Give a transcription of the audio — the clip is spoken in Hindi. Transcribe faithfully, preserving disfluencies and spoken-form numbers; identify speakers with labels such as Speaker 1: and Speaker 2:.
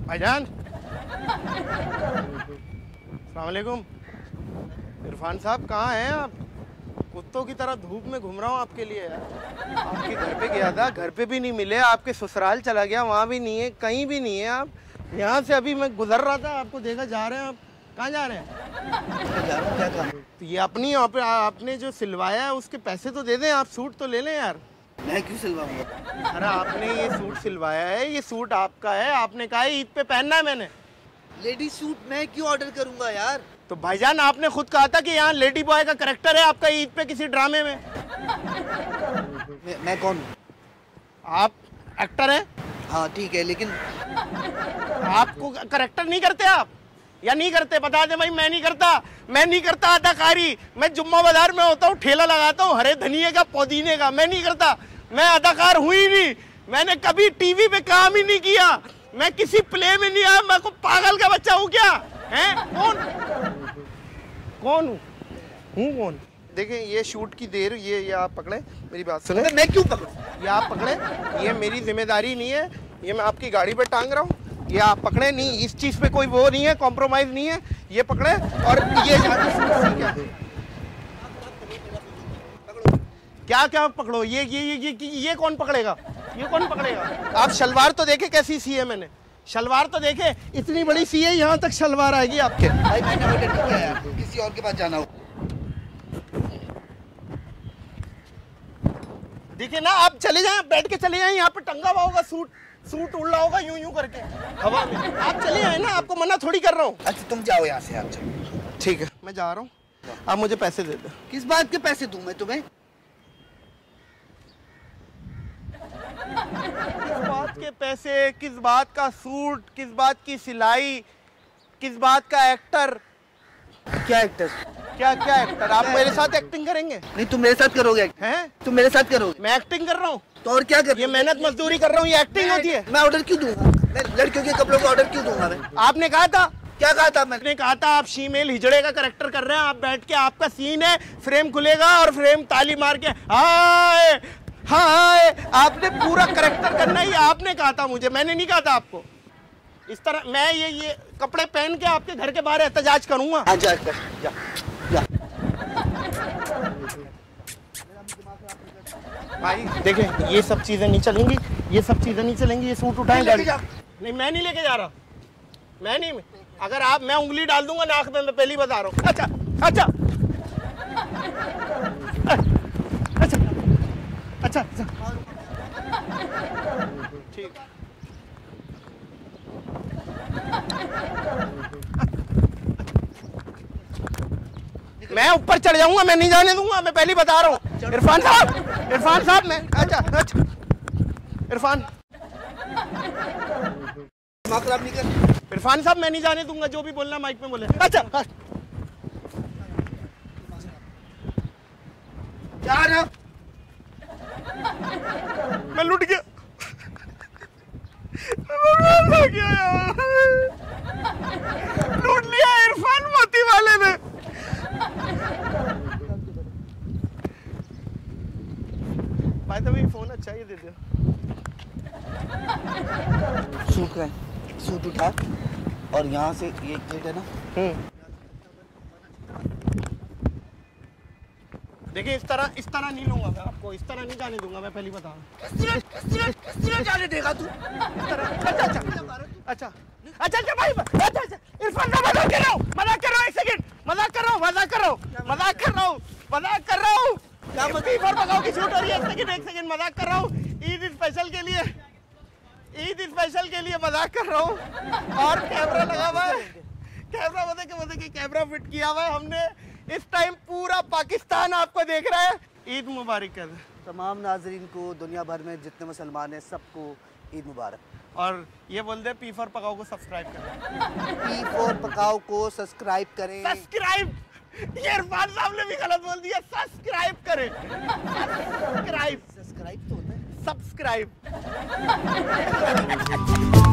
Speaker 1: भाईजान अस्सलाम वालेकुम। इरफान साहब कहाँ हैं आप? कुत्तों की तरह धूप में घूम रहा हूँ आपके लिए यार। आपके घर पे गया था, घर पे भी नहीं मिले। आपके ससुराल चला गया, वहाँ भी नहीं है, कहीं भी नहीं है आप। यहाँ से अभी मैं गुजर रहा था, आपको देखा। जा रहे हैं आप? कहाँ जा रहे हैं?
Speaker 2: जा रहा हूँ, क्या काम?
Speaker 1: तो ये अपनी आप, आपने जो सिलवाया है उसके पैसे तो दे दें, आप सूट तो ले लें यार।
Speaker 2: मैं क्यों सिलवाऊंगा?
Speaker 1: अरे आपने ये सूट सिलवाया है, ये सूट आपका है, आपने कहा है ईद पे पहनना है। मैंने
Speaker 2: लेडी सूट मैं क्यों ऑर्डर करूंगा यार?
Speaker 1: तो भाईजान आपने खुद कहा था कि यहाँ लेडी बॉय का कैरेक्टर है आपका ईद पे किसी ड्रामे में।
Speaker 2: मैं, मैं कौन हूँ?
Speaker 1: आप एक्टर हैं।
Speaker 2: हाँ ठीक है, लेकिन
Speaker 1: आपको कैरेक्टर नहीं करते आप या नहीं करते? बता दे भाई। मैं नहीं करता, मैं नहीं करता अदाकारी। मैं जुम्मा बाजार में होता हूँ, ठेला लगाता हूँ हरे धनिये का, पुदीने का। मैं नहीं करता, मैं अदाकार हुई ही नहीं। मैंने कभी टीवी पे काम ही नहीं किया, मैं किसी प्ले में नहीं आया। मैं को पागल का बच्चा हूँ क्या? हैं? कौन कौन हूँ हूँ कौन? देखें ये शूट की देर, ये ये आप पकड़े, मेरी बात सुने।
Speaker 2: मैं क्यों पकड़ूं?
Speaker 1: ये आप पकड़े, ये मेरी जिम्मेदारी नहीं है। ये मैं आपकी गाड़ी पे टांग रहा हूँ, ये आप पकड़े नहीं। इस चीज़ पे कोई वो नहीं है, कॉम्प्रोमाइज़ नहीं है। ये पकड़े और ये जाके सूट सीख है। क्या क्या पकड़ो? ये ये ये ये ये कौन पकड़ेगा? ये कौन पकड़ेगा? आप शलवार तो देखे कैसी सी है मैंने, शलवार तो देखे। इतनी बड़ी सी है, यहाँ तक शलवार आएगी आपके।
Speaker 2: भाई मैंने ऑर्डर नहीं किया यार, किसी और के पास जाना हो।
Speaker 1: देखिए ना, आप चले जाएं, बैठ के चले जाएं। यहाँ पे टंगा हुआ होगा सूट, सूट उड़ रहा होगा यूं यूं करके हवा में। आप चले जाएं ना, आपको मना थोड़ी कर रहा हूँ।
Speaker 2: अच्छा तुम जाओ यहाँ से, आप चलो।
Speaker 1: ठीक है, मैं जा रहा हूँ, आप मुझे पैसे दे दो।
Speaker 2: किस बात के पैसे दूं मैं तुम्हें?
Speaker 1: किस बात के पैसे? किस बात का सूट? किस बात की सिलाई? किस बात का एक्टर?
Speaker 2: क्या एक्टर?
Speaker 1: क्या क्या एक्टर? आप मेरे साथ एक्टिंग करेंगे?
Speaker 2: नहीं तुम मेरे साथ करोगे।
Speaker 1: हैं?
Speaker 2: तुम मेरे साथ करोगे?
Speaker 1: मैं एक्टिंग कर रहा हूँ
Speaker 2: तो और क्या कर?
Speaker 1: ये मेहनत मजदूरी कर रहा हूँ, ये एक्टिंग होती है?
Speaker 2: मैं ऑर्डर क्यों दूंगा? मैं लड़कियों के कपड़ों का ऑर्डर क्यों दूंगा मैं?
Speaker 1: आपने कहा था।
Speaker 2: क्या कहा था मैंने?
Speaker 1: मैंने कहा था आप शीमेल हिजड़े का कैरेक्टर कर रहे हैं। आप बैठ के, आपका सीन है, फ्रेम खुलेगा और फ्रेम ताली मार के हाय हाय। आपने पूरा कैरेक्टर करना ही आपने कहा था मुझे, मैंने नहीं कहा था आपको। इस तरह मैं ये ये कपड़े पहन के आपके घर के बाहर एहतजाज करूंगा।
Speaker 2: हाँ जा कर, जा, जा।
Speaker 1: भाई देखें, ये सब चीजें नहीं चलेंगी, ये सब चीजें नहीं चलेंगी। ये सूट उठाएं गाड़ी। नहीं मैं नहीं लेके जा रहा, मैं नहीं। अगर आप, मैं उंगली डाल दूंगा नाक में, मैं पहली बता रहा हूँ। अच्छा अच्छा अच्छा अच्छा अच्छा ठीक। मैं ऊपर चढ़ जाऊंगा, मैं नहीं जाने दूंगा, मैं पहले बता रहा हूँ। इरफान साहब, इरफान साहब, मैं अच्छा अच्छा इरफान
Speaker 2: खराब नहीं कर।
Speaker 1: इरफान साहब, मैं नहीं जाने दूंगा, जो भी बोलना माइक में बोले। अच्छा
Speaker 2: जा रहा,
Speaker 1: मैं लुट गया, मैं लुट गया यार, लूट लिया इरफान मोती वाले ने। भाई तो भी फोन अच्छा ही दे दो।
Speaker 2: सूट का सूट उठा और यहाँ से ये गेट है ना।
Speaker 1: देखिए इस तरह, इस तरह नहीं लूंगा मैं आपको, इस तरह नहीं जाने दूंगा, मैं पहले बता रहा हूँ।
Speaker 2: जाने देगा तू?
Speaker 1: इस तरह अच्छा अच्छा अच्छा अच्छा अच्छा भाई अच्छा अच्छा इरफान साहब मजाक कर रहा हूँ, मजाक कर रहा हूँ, एक सेकंड मजाक कर रहा हूँ, मजाक कर रहा हूँ, मजाक कर रहा हूँ, मजाक कर रहा हूँ। क्या मजाक पर पकाओ की शूट हो रही है? एक सेकंड एक सेकंड मजाक कर रहा हूँ, ईद स्पेशल के लिए, ईद स्पेशल के लिए मजाक कर रहा हूँ। और कैमरा लगा हुआ है, कैमरा बता के बता के कैमरा फिट किया हुआ है हमने। इस टाइम पूरा पाकिस्तान आपको देख रहा है। ईद मुबारक कर
Speaker 2: तमाम नाजरीन को, दुनिया भर में जितने मुसलमान हैं सबको ईद मुबारक।
Speaker 1: और ये बोल दे पी फॉर पकाओ को सब्सक्राइब करें।
Speaker 2: पी फॉर पकाओ को सब्सक्राइब करें।
Speaker 1: सब्सक्राइब, ये इरफान साहब ने भी गलत बोल दिया। सब्सक्राइब करें, सब्सक्राइब,
Speaker 2: सब्सक्राइब तो होता है,
Speaker 1: सब्सक्राइब।